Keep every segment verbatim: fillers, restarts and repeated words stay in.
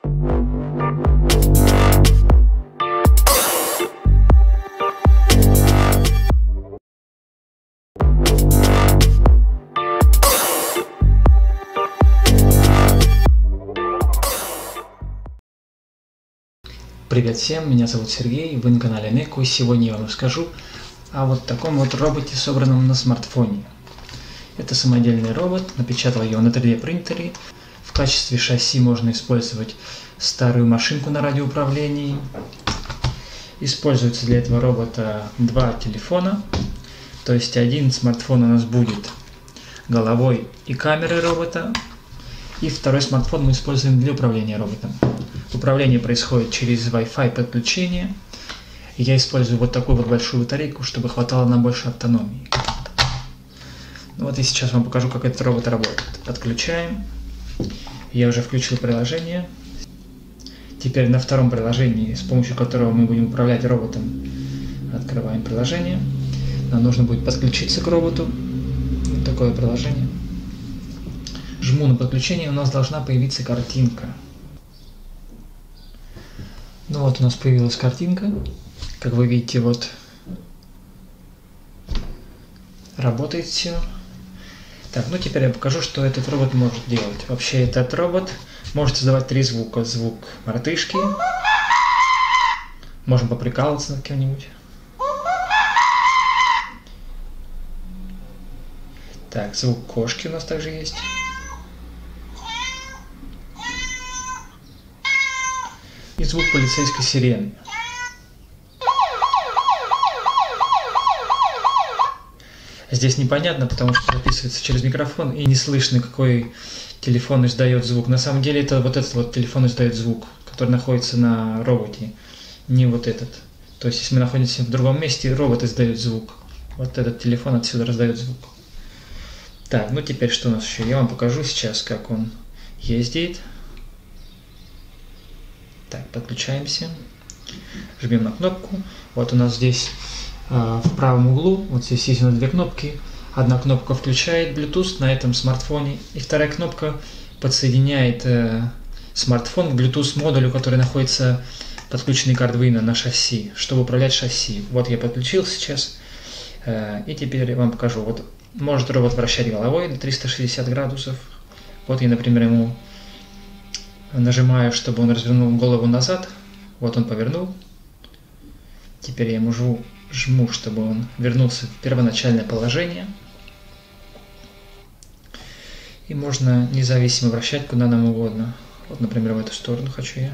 Привет всем, меня зовут Сергей, вы на канале Неко, и сегодня я вам расскажу о вот таком вот роботе, собранном на смартфоне. Это самодельный робот, напечатал его на три дэ принтере. В качестве шасси можно использовать старую машинку на радиоуправлении. Используется для этого робота два телефона, то есть один смартфон у нас будет головой и камерой робота, и второй смартфон мы используем для управления роботом. Управление происходит через Wi-Fi подключение. Я использую вот такую вот большую батарейку, чтобы хватало на больше автономии. Ну вот и сейчас вам покажу, как этот робот работает. Подключаем. Я уже включил приложение. Теперь на втором приложении, с помощью которого мы будем управлять роботом, открываем приложение. Нам нужно будет подключиться к роботу. Вот такое приложение. Жму на подключение, у нас должна появиться картинка. Ну вот у нас появилась картинка. Как вы видите, вот работает все. Так, ну теперь я покажу, что этот робот может делать. Вообще этот робот может создавать три звука. Звук мартышки. Можем поприкалываться над кем-нибудь. Так, звук кошки у нас также есть. И звук полицейской сирены. Здесь непонятно, потому что записывается через микрофон и не слышно, какой телефон издает звук. На самом деле это вот этот вот телефон издает звук, который находится на роботе, не вот этот. То есть если мы находимся в другом месте, робот издает звук. Вот этот телефон отсюда раздает звук. Так, ну теперь что у нас еще? Я вам покажу сейчас, как он ездит. Так, подключаемся, жмем на кнопку. Вот у нас здесь э, в правом углу, вот здесь есть у нас две кнопки. Одна кнопка включает Bluetooth на этом смартфоне, и вторая кнопка подсоединяет э, смартфон к Bluetooth модулю, который находится подключенный к Arduino на шасси, чтобы управлять шасси. Вот я подключил сейчас, э, и теперь я вам покажу. Вот может робот вращать головой на триста шестьдесят градусов. Вот я, например, ему нажимаю, чтобы он развернул голову назад. Вот он повернул. Теперь я ему жму, жму, чтобы он вернулся в первоначальное положение. И можно независимо вращать куда нам угодно. Вот, например, в эту сторону хочу я.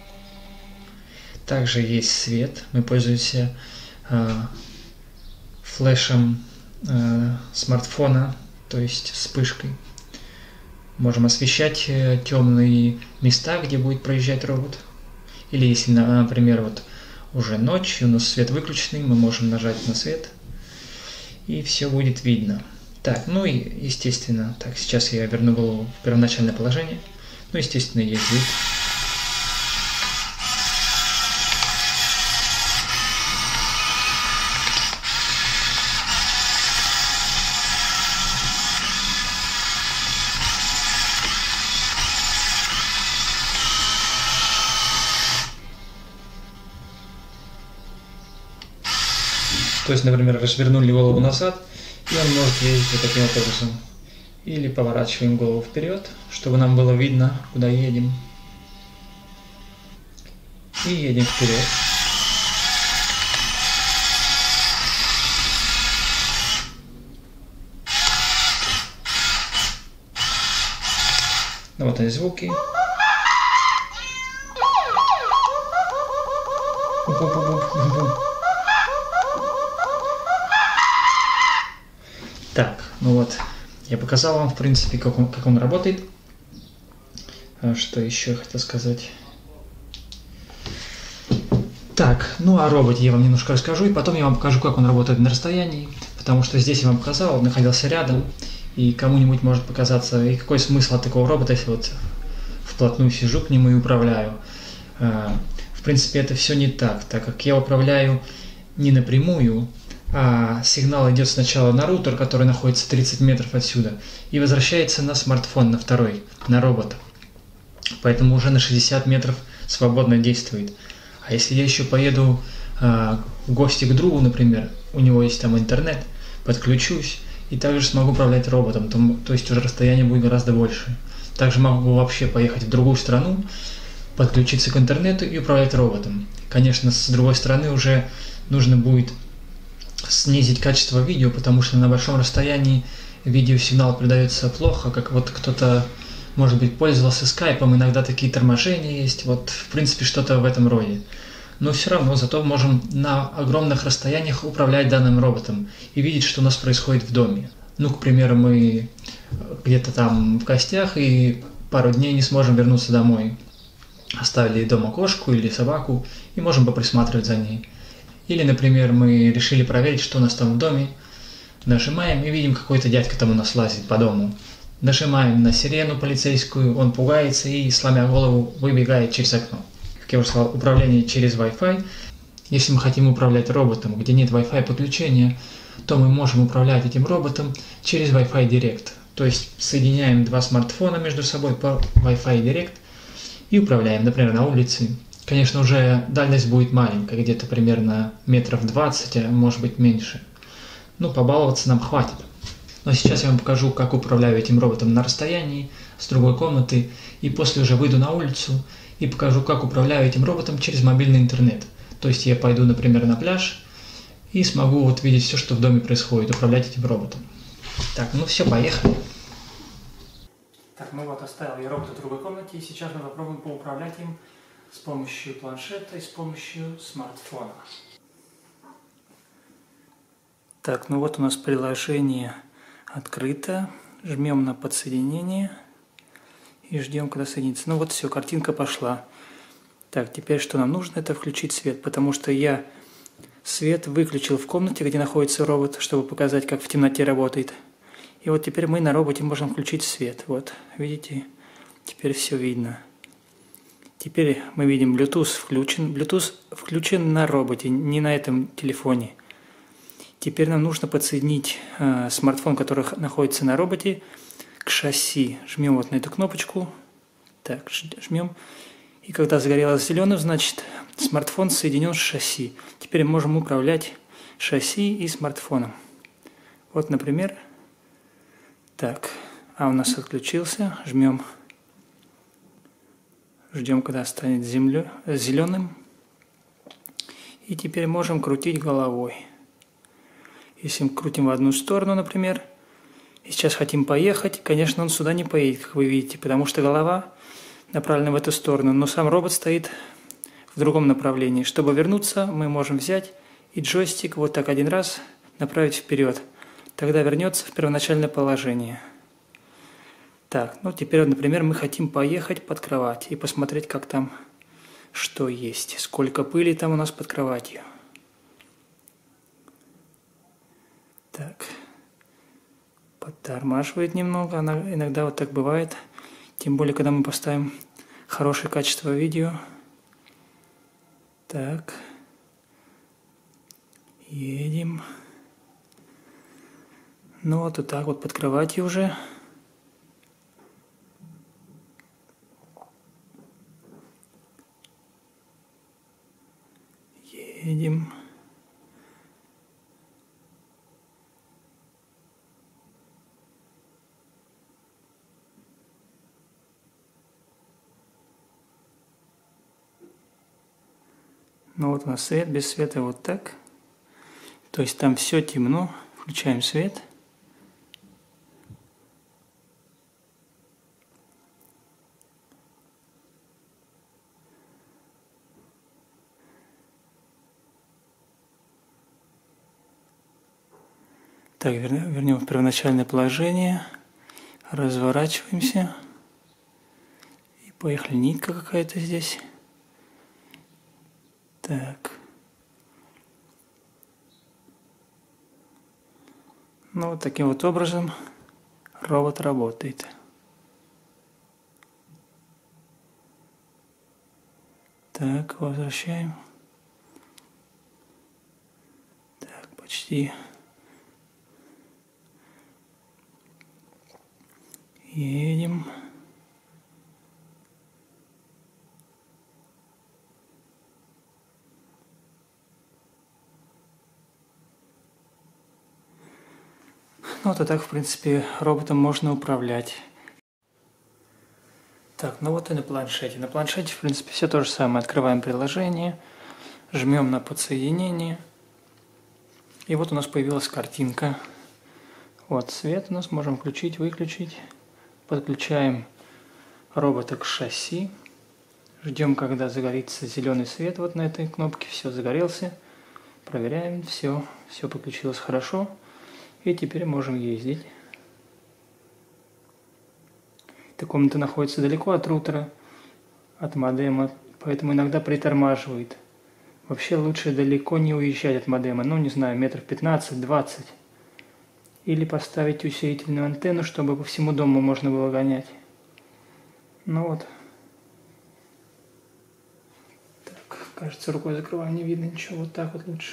Также есть свет. Мы пользуемся э, флешем э, смартфона, то есть вспышкой. Можем освещать темные места, где будет проезжать робот. Или если, например, вот уже ночь, у нас свет выключенный, мы можем нажать на свет, и все будет видно. Так, ну и естественно, так, сейчас я верну голову в первоначальное положение. Ну, естественно, есть звук. То есть, например, развернули голову назад, и он может ездить вот таким вот образом. Или поворачиваем голову вперед, чтобы нам было видно, куда едем. И едем вперед. Ну, вот они звуки. Так, ну вот, я показал вам, в принципе, как он, как он работает. Что еще я хотел сказать? Так, ну о роботе я вам немножко расскажу, и потом я вам покажу, как он работает на расстоянии, потому что здесь я вам показал, он находился рядом, и кому-нибудь может показаться, и какой смысл от такого робота, если вот вплотную сижу к нему и управляю. В принципе, это все не так, так как я управляю не напрямую, а сигнал идет сначала на рутер, который находится тридцать метров отсюда, и возвращается на смартфон, на второй, на робот. поэтому уже на шестьдесят метров свободно действует. А если я еще поеду э, в гости к другу, например, у него есть там интернет, подключусь и также смогу управлять роботом, то, то есть уже расстояние будет гораздо больше. Также могу вообще поехать в другую страну, подключиться к интернету и управлять роботом. Конечно, с другой стороны уже нужно будет снизить качество видео, потому что на большом расстоянии видеосигнал передается плохо, как вот кто-то, может быть, пользовался скайпом, иногда такие торможения есть, вот в принципе что-то в этом роде. Но все равно, зато можем на огромных расстояниях управлять данным роботом и видеть, что у нас происходит в доме. Ну, к примеру, мы где-то там в гостях и пару дней не сможем вернуться домой. Оставили дома кошку или собаку и можем поприсматривать за ней. Или, например, мы решили проверить, что у нас там в доме. Нажимаем и видим, какой-то дядька там у нас лазит по дому. Нажимаем на сирену полицейскую, он пугается и, сломя голову, выбегает через окно. Как я уже сказал, управление через Wi-Fi. Если мы хотим управлять роботом, где нет Wi-Fi подключения, то мы можем управлять этим роботом через Wi-Fi Direct. То есть соединяем два смартфона между собой по Wi-Fi Direct и управляем, например, на улице. Конечно, уже дальность будет маленькая, где-то примерно метров двадцать, а может быть меньше. Ну, побаловаться нам хватит. Но сейчас я вам покажу, как управляю этим роботом на расстоянии, с другой комнаты, и после уже выйду на улицу и покажу, как управляю этим роботом через мобильный интернет. То есть я пойду, например, на пляж и смогу вот видеть все, что в доме происходит, управлять этим роботом. Так, ну все, поехали. Так, ну вот, оставил я робота в другой комнате, и сейчас мы попробуем поуправлять им с помощью планшета и с помощью смартфона. Так, ну вот у нас приложение открыто. Жмем на подсоединение и ждем, когда соединится. Ну вот все, картинка пошла. Так, теперь что нам нужно, это включить свет, потому что я свет выключил в комнате, где находится робот, чтобы показать, как в темноте работает. И вот теперь мы на роботе можем включить свет. Вот, видите, теперь все видно. Теперь мы видим, Bluetooth включен. Bluetooth включен на роботе, не на этом телефоне. Теперь нам нужно подсоединить э, смартфон, который находится на роботе, к шасси. Жмем вот на эту кнопочку. Так, жмем. И когда загорелось зеленым, значит, смартфон соединен с шасси. Теперь мы можем управлять шасси и смартфоном. Вот, например, так, а у нас отключился. Жмем. Ждем, когда станет землю, зеленым. И теперь можем крутить головой. Если мы крутим в одну сторону, например, и сейчас хотим поехать, конечно, он сюда не поедет, как вы видите, потому что голова направлена в эту сторону, но сам робот стоит в другом направлении. Чтобы вернуться, мы можем взять и джойстик вот так один раз направить вперед. Тогда вернется в первоначальное положение. Так, ну теперь, например, мы хотим поехать под кровать и посмотреть, как там, что есть, сколько пыли там у нас под кроватью. Так, подтормаживает немного, она иногда вот так бывает, тем более, когда мы поставим хорошее качество видео. Так, едем. Ну вот, вот так вот под кроватью уже. Едем. Ну вот у нас свет, без света вот так. То есть там все темно. Включаем свет. Так, вернем в первоначальное положение. Разворачиваемся. И поехали. Нитка какая-то здесь. Так. Ну, вот таким вот образом робот работает. Так, возвращаем. Так, почти. Едем. Ну вот и так, в принципе, роботом можно управлять. Так, ну вот и на планшете. На планшете, в принципе, все то же самое. Открываем приложение, жмем на подсоединение. И вот у нас появилась картинка. Вот свет у нас, можем включить, выключить. Подключаем робота к шасси. Ждем, когда загорится зеленый свет вот на этой кнопке. Все, загорелся. Проверяем, все, все подключилось хорошо. И теперь можем ездить. Эта комната находится далеко от рутера, от модема, поэтому иногда притормаживает. Вообще лучше далеко не уезжать от модема, ну не знаю, метров пятнадцать-двадцать. Или поставить усилительную антенну, чтобы по всему дому можно было гонять. Ну вот. Так, кажется, рукой закрываю, не видно ничего, вот так вот лучше.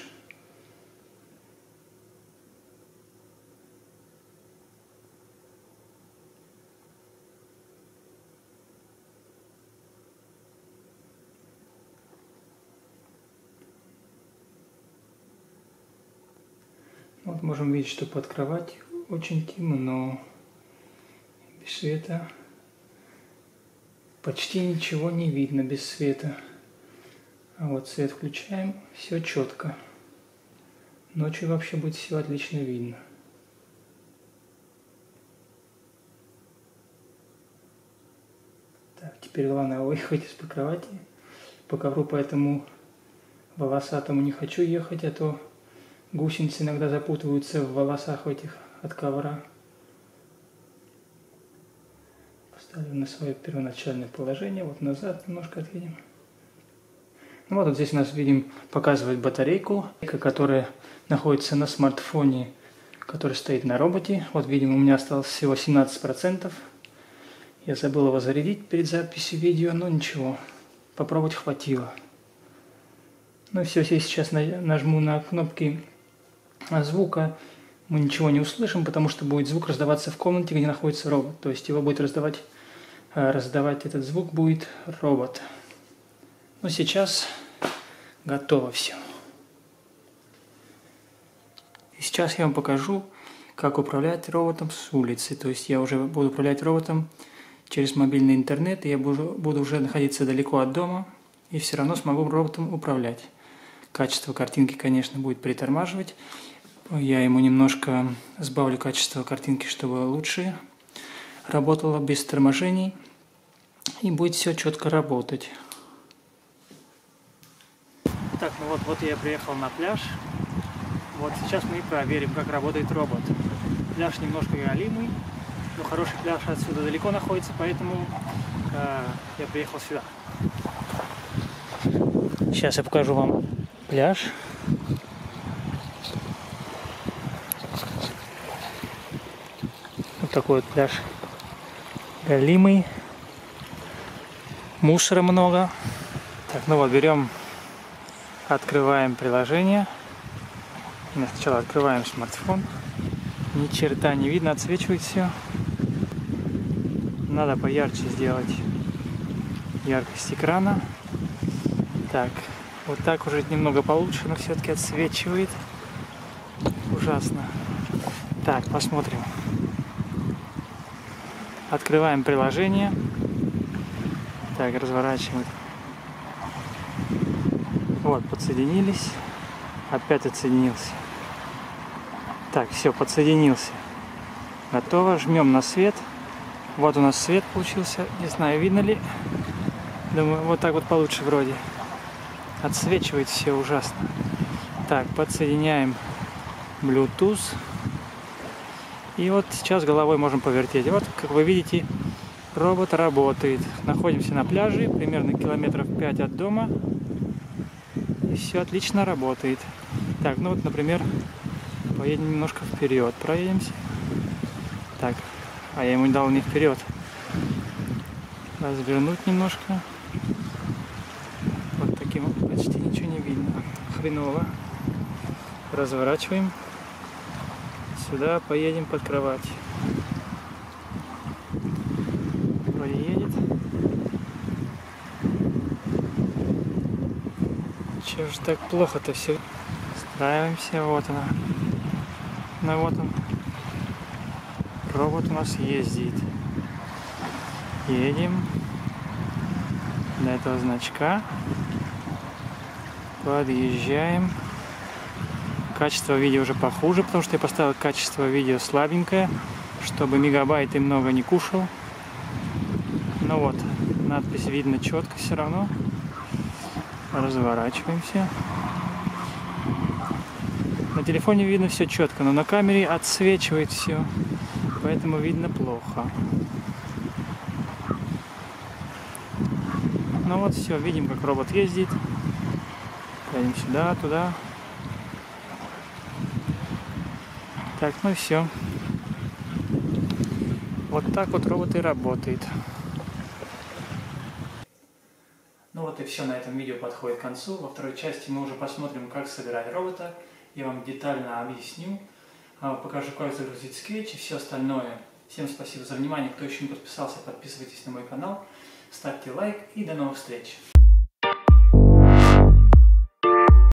Вот можем видеть, что под кроватью очень темно, без света почти ничего не видно без света. А вот свет включаем, все четко. Ночью вообще будет все отлично видно. Так, теперь главное выехать из-под кровати. По ковру, поэтому волосатому не хочу ехать, а то гусеницы иногда запутываются в волосах этих от ковра. Поставим на свое первоначальное положение. Вот назад немножко отъедем. Ну вот, вот здесь у нас, видим, показывает батарейку, которая находится на смартфоне, который стоит на роботе. Вот, видим, у меня осталось всего семнадцать процентов. Я забыл его зарядить перед записью видео, но ничего, попробовать хватило. Ну и все, если сейчас нажму на кнопки звука, мы ничего не услышим, потому что будет звук раздаваться в комнате, где находится робот. То есть его будет раздавать, раздавать этот звук будет робот. Ну сейчас готово все. И сейчас я вам покажу, как управлять роботом с улицы. То есть я уже буду управлять роботом через мобильный интернет, и я буду, буду уже находиться далеко от дома, и все равно смогу роботом управлять. Качество картинки, конечно, будет притормаживать. Я ему немножко сбавлю качество картинки, чтобы лучше работало, без торможений. И будет все четко работать. Так, ну вот, вот я приехал на пляж. Вот сейчас мы и проверим, как работает робот. Пляж немножко галимый, но хороший пляж отсюда далеко находится, поэтому э, я приехал сюда. Сейчас я покажу вам пляж. Вот такой вот пляж галимый. Мусора много. Так, ну вот, берем, открываем приложение. Сначала открываем смартфон. Ни черта не видно, отсвечивает все. Надо поярче сделать яркость экрана. Так, вот так уже немного получше, но все-таки отсвечивает. Ужасно. Так, посмотрим. Открываем приложение. Так, разворачиваем. Вот, подсоединились. Опять отсоединился. Так, все, подсоединился. Готово. Жмем на свет. Вот у нас свет получился. Не знаю, видно ли. Думаю, вот так вот получше вроде. Отсвечивает все ужасно. Так, подсоединяем Bluetooth. И вот сейчас головой можем повертеть. Вот, как вы видите, робот работает. Находимся на пляже, примерно километров пять от дома. И все отлично работает. Так, ну вот, например, поедем немножко вперед. Проедемся. Так, а я ему дал не вперед. Развернуть немножко. Вот таким вот почти ничего не видно. Хреново. Разворачиваем. Сюда поедем под кровать. Вроде едет. Чего же так плохо-то все? Устраиваемся. Вот она. Ну вот он. робот у нас ездит. Едем до этого значка. Подъезжаем. Качество видео уже похуже, потому что я поставил качество видео слабенькое, чтобы мегабайты много не кушал. Ну вот, надпись видно четко все равно. Разворачиваемся. На телефоне видно все четко, но на камере отсвечивает все, поэтому видно плохо. Ну вот все, видим, как робот ездит. Пойдем сюда, туда. Так, ну и все. Вот так вот робот и работает. Ну вот и все, на этом видео подходит к концу. Во второй части мы уже посмотрим, как собирать робота. Я вам детально объясню, покажу, как загрузить скетч и все остальное. Всем спасибо за внимание. Кто еще не подписался, подписывайтесь на мой канал, ставьте лайк и до новых встреч.